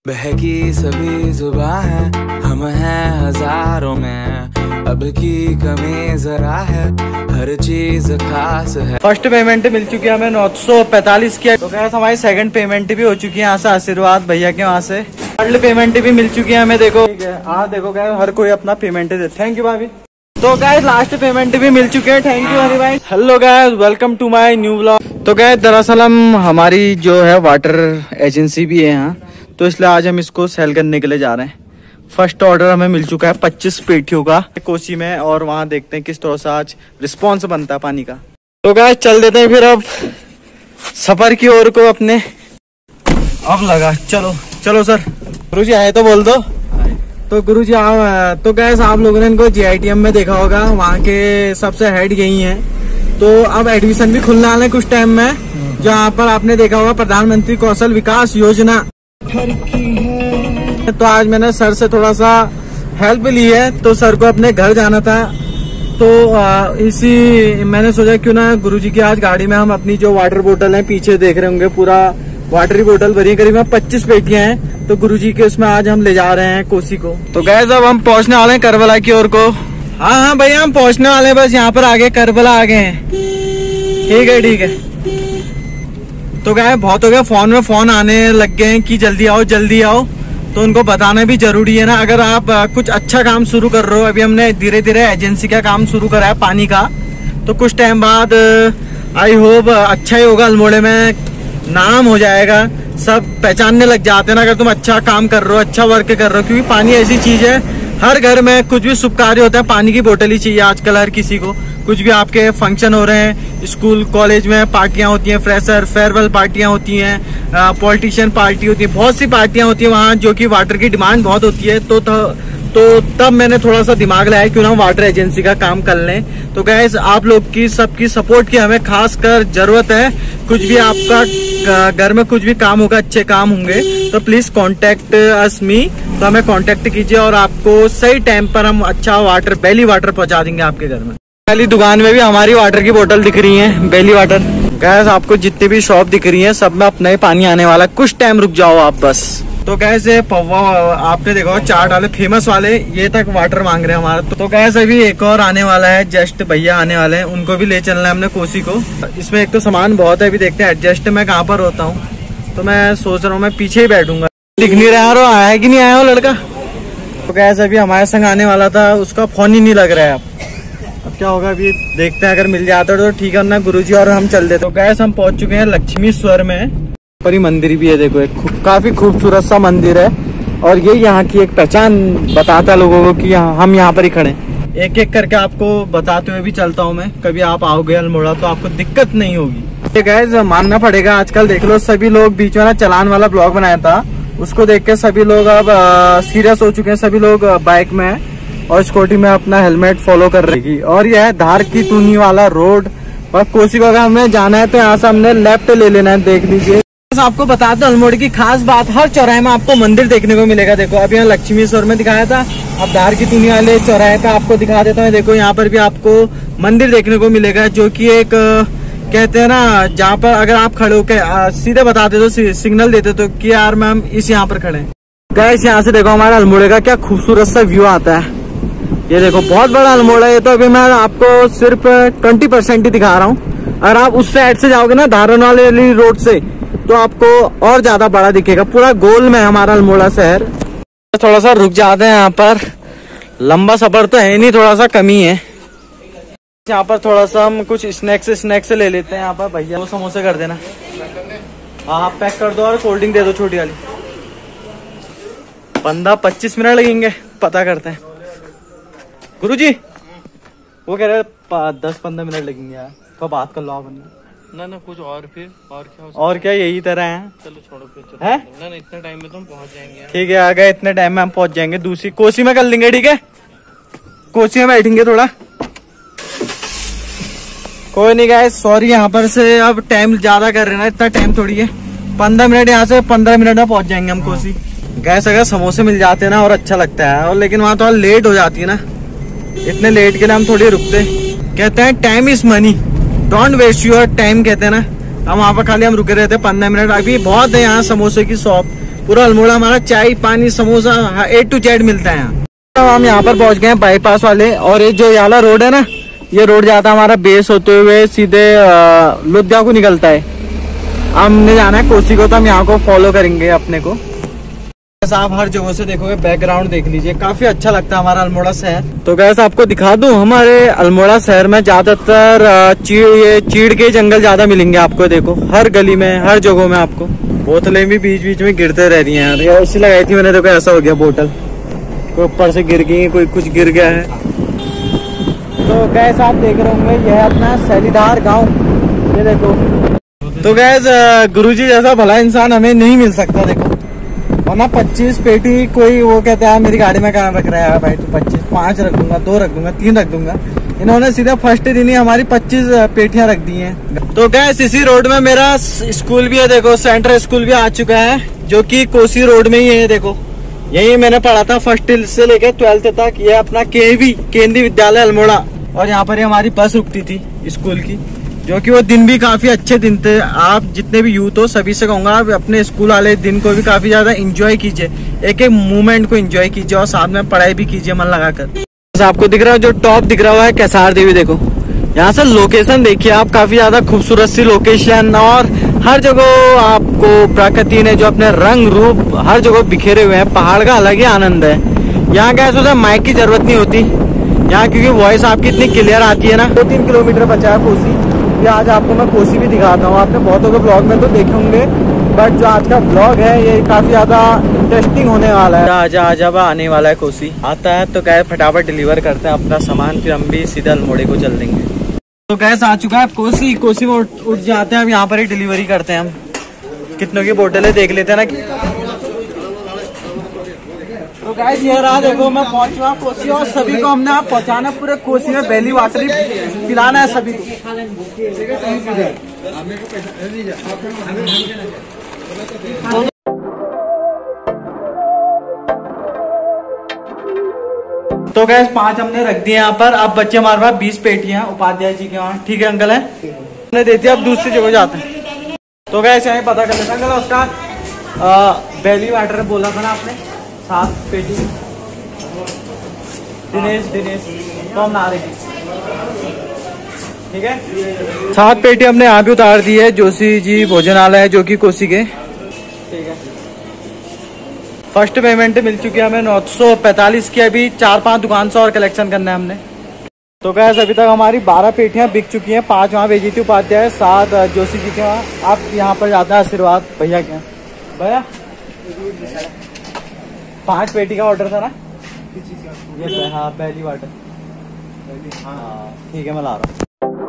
बहकी सभी जुबां है, हम हैं हजारों में, अब की कमी जरा है, हर चीज खास है। फर्स्ट पेमेंट मिल चुकी है हमें 945 की। तो क्या हमारी सेकंड पेमेंट भी हो चुकी है यहाँ से आशीर्वाद भैया के वहाँ से। थर्ड पेमेंट भी मिल चुकी है हमें। देखो देखो क्या हर कोई अपना पेमेंट दे। थैंक यू भाभी। तो गाइस लास्ट पेमेंट भी मिल चुके हैं। थैंक यू हरी भाई। Hello guys, welcome to my new vlog. तो गाइस दरअसल हम हमारी जो है वाटर एजेंसी भी है यहाँ, तो इसलिए आज हम इसको सेल करने के लिए जा रहे हैं। फर्स्ट ऑर्डर हमें मिल चुका है 25 पेटियों का कोसी में, और वहाँ देखते हैं किस तरह से आज रिस्पॉन्स बनता है पानी का। तो गाइस चल देते हैं फिर अब सफर की ओर को अपने। अब लगा चलो चलो सर। गुरुजी आए तो बोल दो। तो गुरुजी तो गैस आप लोगों ने इनको JITM में देखा होगा, वहाँ के सबसे हेड यही हैं। तो अब एडमिशन भी खुलने वाले कुछ टाइम में, जहाँ पर आपने देखा होगा प्रधानमंत्री कौशल विकास योजना। तो आज मैंने सर से थोड़ा सा हेल्प ली है, तो सर को अपने घर जाना था, तो इसी मैंने सोचा क्यों ना गुरुजी की आज गाड़ी में हम अपनी जो वाटर बोतल है, पीछे देख रहे होंगे पूरा वाटर बोतल भरी, करीब 25 पेटियां हैं, तो गुरुजी के उसमें आज हम ले जा रहे हैं कोसी को। तो गैस अब हम पहुंचने वाले हैं करबला की ओर को। हाँ भैया हम पहुंचने वाले हैं, बस यहाँ पर आगे करबला आ गए हैं। ठीक है ठीक है। तो गैस बहुत हो गया, फोन में फोन आने लग गए हैं कि जल्दी आओ जल्दी आओ, तो उनको बताना भी जरूरी है ना। अगर आप कुछ अच्छा काम शुरू कर रहे हो, अभी हमने धीरे धीरे एजेंसी का काम शुरू करा है पानी का, तो कुछ टाइम बाद आई होप अच्छा ही होगा, अल्मोड़े में नाम हो जाएगा, सब पहचानने लग जाते हैं ना अगर तुम अच्छा काम कर रहे हो, अच्छा वर्क कर रहे हो। क्योंकि पानी ऐसी चीज है, हर घर में कुछ भी शुभ कार्य होता है पानी की बोतल ही चाहिए आजकल हर किसी को। कुछ भी आपके फंक्शन हो रहे हैं, स्कूल कॉलेज में पार्टियां होती हैं, फ्रेशर फेयरवेल पार्टियां होती हैं, पॉलिटिशियन पार्टी होती है, बहुत सी पार्टियां होती है वहाँ, जो कि वाटर की डिमांड बहुत होती है। तो तब मैंने थोड़ा सा दिमाग लगाया क्यों ना वाटर एजेंसी का काम कर लें। तो गैस आप लोग की सबकी सपोर्ट की हमें खास कर जरूरत है। कुछ भी आपका घर में कुछ भी काम होगा, अच्छे काम होंगे, तो प्लीज कांटेक्ट अस मी। तो हमें कांटेक्ट कीजिए और आपको सही टाइम पर हम अच्छा वाटर, बेली वाटर पहुंचा देंगे आपके घर में। पहली दुकान में भी हमारी वाटर की बोतल दिख रही है, बेली वाटर। गैस आपको जितनी भी शॉप दिख रही है सब में अपना ही पानी आने वाला है, कुछ टाइम रुक जाओ आप बस। तो गैस ये पौवा आपने देखा चाट वाले फेमस वाले, ये तक वाटर मांग रहे हैं हमारा। तो गैस अभी एक और आने वाला है, जस्ट भैया आने वाले हैं, उनको भी ले चलना है हमने कोसी को। इसमें एक तो सामान बहुत है, अभी देखते हैं एडजस्ट मैं कहाँ पर होता हूँ। तो मैं सोच रहा हूँ मैं पीछे ही बैठूंगा। दिख नहीं रहा आया है कि नहीं आया हो लड़का। तो गैस अभी हमारे संग आने वाला था, उसका फोन ही नहीं लग रहा है। अब क्या होगा अभी देखते हैं, अगर मिल जाता तो ठीक है ना गुरुजी और हम चल देते। तो गैस हम पहुंच चुके हैं लक्ष्मीश्वर में, पर ही मंदिर भी है। देखो एक काफी खूबसूरत सा मंदिर है, और ये यहाँ की एक पहचान बताता है लोगों को कि हम यहाँ पर ही खड़े। एक एक करके आपको बताते हुए भी चलता हूँ मैं, कभी आप आओगे अल्मोड़ा तो आपको दिक्कत नहीं होगी। गैस मानना पड़ेगा, आजकल देख लो सभी लोग, बीच में ना चलान वाला ब्लॉग बनाया था, उसको देख के सभी लोग अब सीरियस हो चुके हैं। सभी लोग बाइक में और स्कूटी में अपना हेलमेट फॉलो कर रही। और यह है धार की टूनी वाला रोड, और कोसी को अगर हमें जाना है तो यहाँ से हमने लेफ्ट ले लेना है, देख लीजिए। आपको बता दो अल्मोड़े की खास बात, हर चौराहे में आपको मंदिर देखने को मिलेगा। देखो अभी यहाँ लक्ष्मीश्वर में दिखाया था, अब धार की टूनी वाले चौराहे पे आपको दिखा देता हूँ। देखो यहाँ पर भी आपको मंदिर देखने को मिलेगा, जो कि एक कहते हैं ना, जहाँ पर अगर आप खड़े होकर सीधे बताते तो सिग्नल देते तो कि यार मैम इस यहाँ पर खड़े हैं। गैस यहाँ से देखो हमारे अल्मोड़े का क्या खूबसूरत सा व्यू आता है। ये देखो बहुत बड़ा अल्मोड़ा है। तो अभी मैं आपको सिर्फ 20% ही दिखा रहा हूँ। अगर आप उस साइड से जाओगे ना धारन वाली रोड से, तो आपको और ज्यादा बड़ा दिखेगा। पूरा गोल में हमारा अल्मोड़ा शहर। थोड़ा सा रुक जाते हैं यहाँ पर, लंबा सफर तो है नहीं, थोड़ा सा कमी है। यहाँ पर थोड़ा सा हम कुछ स्नैक्स ले लेते हैं। यहाँ पर भैया वो समोसे कर देना। हाँ आप पैक कर दो और कोल्ड ड्रिंक दे दो छोटी वाली। 15-25 मिनट लगेंगे, पता करते हैं। गुरुजी वो कह रहे 10-15 मिनट लगेंगे यार, तो बात कर लो आप। ना कुछ और फिर और क्या यही तरह है। चलो छोड़ो फिर है ना, इतने टाइम में तुम पहुंच जाएंगे। ठीक है आ गए, इतने टाइम में हम पहुंच जाएंगे। दूसरी कोसी में कर लेंगे, ठीक है कोसी में बैठेंगे थोड़ा। कोई नहीं गाइस, सॉरी यहाँ पर से अब टाइम ज्यादा कर रहे हैं ना, इतना टाइम थोड़ी है। 15 मिनट यहाँ से 15 मिनट में पहुंच जाएंगे हम कोसी। गैस अगर समोसे मिल जाते हैं ना और अच्छा लगता है, और लेकिन वहाँ थोड़ा लेट हो जाती है ना, इतने लेट के लिए हम थोड़ी रुकते। कहते हैं time is money, don't waste your time, कहते हैं ना। हम वहाँ पर खाली हम रुके रहते 15 मिनट। अभी बहुत है यहाँ समोसे की शॉप, पूरा अल्मोड़ा हमारा चाय पानी समोसा A to Z मिलता है यहाँ। तो हम यहाँ पर पहुँच गए हैं बाईपास वाले, और ये जो वाला रोड है ना, ये रोड जाता है हमारा बेस होते हुए सीधे लुधिया को निकलता है। हमने जाना है कोसी को, तो हम यहाँ को फॉलो करेंगे अपने को। आप हर जगह से देखोगे, बैकग्राउंड देख लीजिए, काफी अच्छा लगता है हमारा अल्मोड़ा शहर। तो गैस आपको दिखा दूं, हमारे अल्मोड़ा शहर में ज्यादातर चीड़ के जंगल ज्यादा मिलेंगे आपको। देखो हर गली में, हर जगह में आपको बोतलें भी बीच बीच में गिरते रह रही हैं यार। ऐसी लगाई थी मैंने, देखो ऐसा हो गया, बोतल कोई ऊपर से गिर गई, कोई कुछ गिर गया है। तो गैस आप देख रहे होंगे, यह है अपना सैलीधार गाँव, ये देखो। तो गैस गुरुजी जैसा भला इंसान हमें नहीं मिल सकता। देखो और ना 25 पेटी कोई वो कहता है मेरी गाड़ी में कहाँ रख रहा है भाई, तो 25 5 रख दूंगा, 2 रख दूंगा, 3 रख दूंगा। इन्होंने सीधा फर्स्ट दिन ही हमारी 25 पेटियां रख दी हैं। तो गैस इसी रोड में मेरा स्कूल भी है, देखो सेंट्रल स्कूल भी आ चुका है, जो कि कोसी रोड में ही है। देखो यही मैंने पढ़ा था फर्स्ट से लेकर 12th तक। ये अपना KV केंद्रीय विद्यालय अल्मोड़ा, और यहाँ पर ही हमारी बस रुकती थी स्कूल की, जो कि वो दिन भी काफी अच्छे दिन थे। आप जितने भी यूथ हो सभी से कहूंगा, आप अपने स्कूल वाले दिन को भी काफी ज्यादा एंजॉय कीजिए, एक एक मूवमेंट को एंजॉय कीजिए, और साथ में पढ़ाई भी कीजिए मन लगाकर। आपको दिख रहा है जो टॉप दिख रहा है कैसार देवी, देखो यहाँ से लोकेशन देखिए आप, काफी ज्यादा खूबसूरत सी लोकेशन, और हर जगह आपको प्रकृति ने जो अपने रंग रूप हर जगह बिखेरे हुए हैं। पहाड़ का अलग ही आनंद है यहाँ। क्या ऐसा माइक की जरूरत नहीं होती यहाँ, क्योंकि वॉइस आपकी इतनी क्लियर आती है ना। 2-3 किलोमीटर बचा है कोसी। ये आज आपको मैं कोसी भी दिखाता हूँ। आपने बहुतों के ब्लॉग में तो देखे होंगे, बट जो आज का ब्लॉग है ये काफी ज्यादा इंटरेस्टिंग होने वाला है। आज आने वाला है कोसी, आता है तो क्या फटाफट डिलीवर करते हैं अपना सामान, फिर हम भी सीधा अल्मोड़े को चल देंगे। तो गैस आ चुका है कोसी में उठ जाते हैं, अब यहाँ पर ही डिलीवरी करते हैं हम। कितनों की बोतलें देख लेते हैं ना। तो गाइस ये रहा, देखो मैं पहुंच चुका कोसी, और सभी को हमने आप पहुंचाना पूरे कोसी में वैली वाटर पिलाना है सभी को। तो गैस 5 हमने रख दिए यहाँ पर। अब बच्चे हमारे पास 20 पेटियां उपाध्याय जी के वहाँ, ठीक है अंकल है, हमने दे दिया। अब दूसरी जगह जाते हैं। तो गैस यहाँ पता कर लेते अंकल, उसका वैली वाटर बोला था ना आपने 7 पेटी। दिनेश तो हम ला रहे हैं, ठीक है। 7 पेटी हमने यहाँ भी उतार दी है, जोशी जी भोजनालय जो कि कोसी के, ठीक है। फर्स्ट पेमेंट मिल चुकी है हमें 945 की। अभी 4-5 दुकान से और कलेक्शन करना है हमने। तो गैस अभी तक हमारी 12 पेटियां बिक चुकी हैं। 5 वहाँ भेजी थी उपाध्याय, 7 जोशी जी के वहाँ। आप यहाँ पर जाता है आशीर्वाद भैया के, भैया 5 पेटी का ऑर्डर था ना ये। हाँ पहली वाटर, हाँ ठीक है मैं ला रहा हूँ।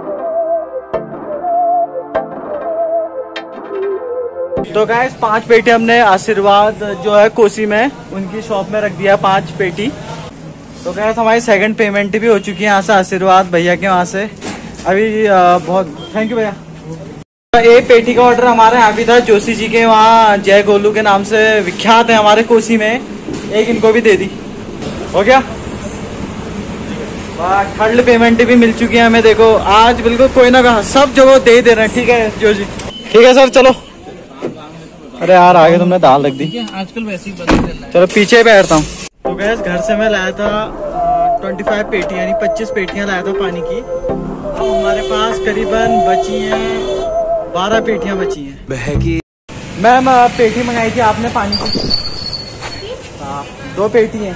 तो गैस 5 पेटी हमने आशीर्वाद जो है कोसी में उनकी शॉप में रख दिया, 5 पेटी। तो गैस हमारी सेकंड पेमेंट भी हो चुकी है यहाँ से आशीर्वाद भैया के वहाँ से। अभी बहुत थैंक यू भैया। एक पेटी का ऑर्डर हमारे यहाँ भी था, जोशी जी के वहाँ जय गोलू के नाम से विख्यात है हमारे कोसी में। एक इनको भी दे दी, हो गया। थर्ड पेमेंट भी मिल चुकी है हमें। देखो आज बिल्कुल कोई ना कहा सब जगह दे रहे हैं, ठीक है जोशी, ठीक है सर चलो। अरे यार आगे तुमने दाल रख दी, आजकल वैसे ही पता चल रहा है। चलो पीछे बैठता हूँ। तो गैस घर से मैं लाया था 25 पेटी यानी 25 पेटियां लाया था पानी की। अब हमारे पास करीबन बची हैं 12 पेटियां बची हैं। मैम पेटी मंगाई थी आपने पानी की? हाँ 2 पेटी हैं।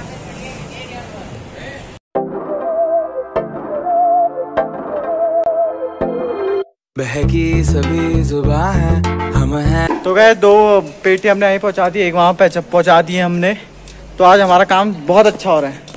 बहकी सभी जुबां है हम हैं। तो गए 2 पेटी हमने यहीं पहुंचा दी, एक वहां पे पहुंचा दी है हमने। तो आज हमारा काम बहुत अच्छा हो रहा है,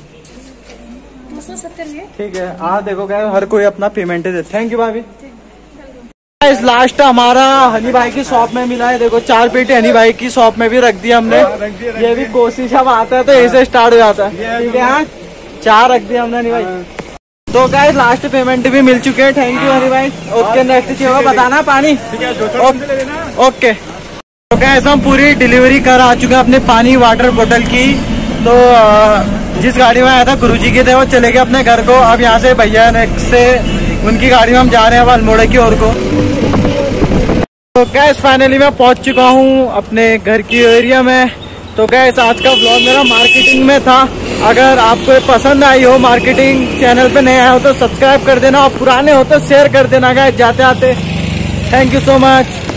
ठीक है। हाँ देखो गए हर कोई अपना पेमेंट दे। थैंक यू भाभी। इस लास्ट हमारा हनी भाई की शॉप में मिला है। देखो 4 पेटी हनी भाई की शॉप में भी रख दिया हमने। ये भी कोशिश अब आता है तो ऐसे स्टार्ट हो जाता है, ठीक है। हाँ 4 रख दिया हमने हनी भाई। तो गाइस लास्ट पेमेंट भी मिल चुके हैं। थैंक यू हनी भाई। ओके नेक्स्ट चीज होगा बताना पानी, ओके। तो गाइस हम पूरी डिलीवरी कर आ चुके हैं अपने पानी वाटर बोतल की। तो जिस गाड़ी में आया था गुरुजी के थे वो चले गए अपने घर को। अब यहाँ से भैया से उनकी गाड़ी में हम जा रहे हैं अल्मोड़ा की ओर को। तो गैस फाइनली मैं पहुंच चुका हूं अपने घर की एरिया में। तो गैस आज का व्लॉग मेरा मार्केटिंग में था। अगर आपको पसंद आई हो मार्केटिंग, चैनल पे नए आए हो तो सब्सक्राइब कर देना और पुराने हो तो शेयर कर देना गैस जाते आते। Thank you so much.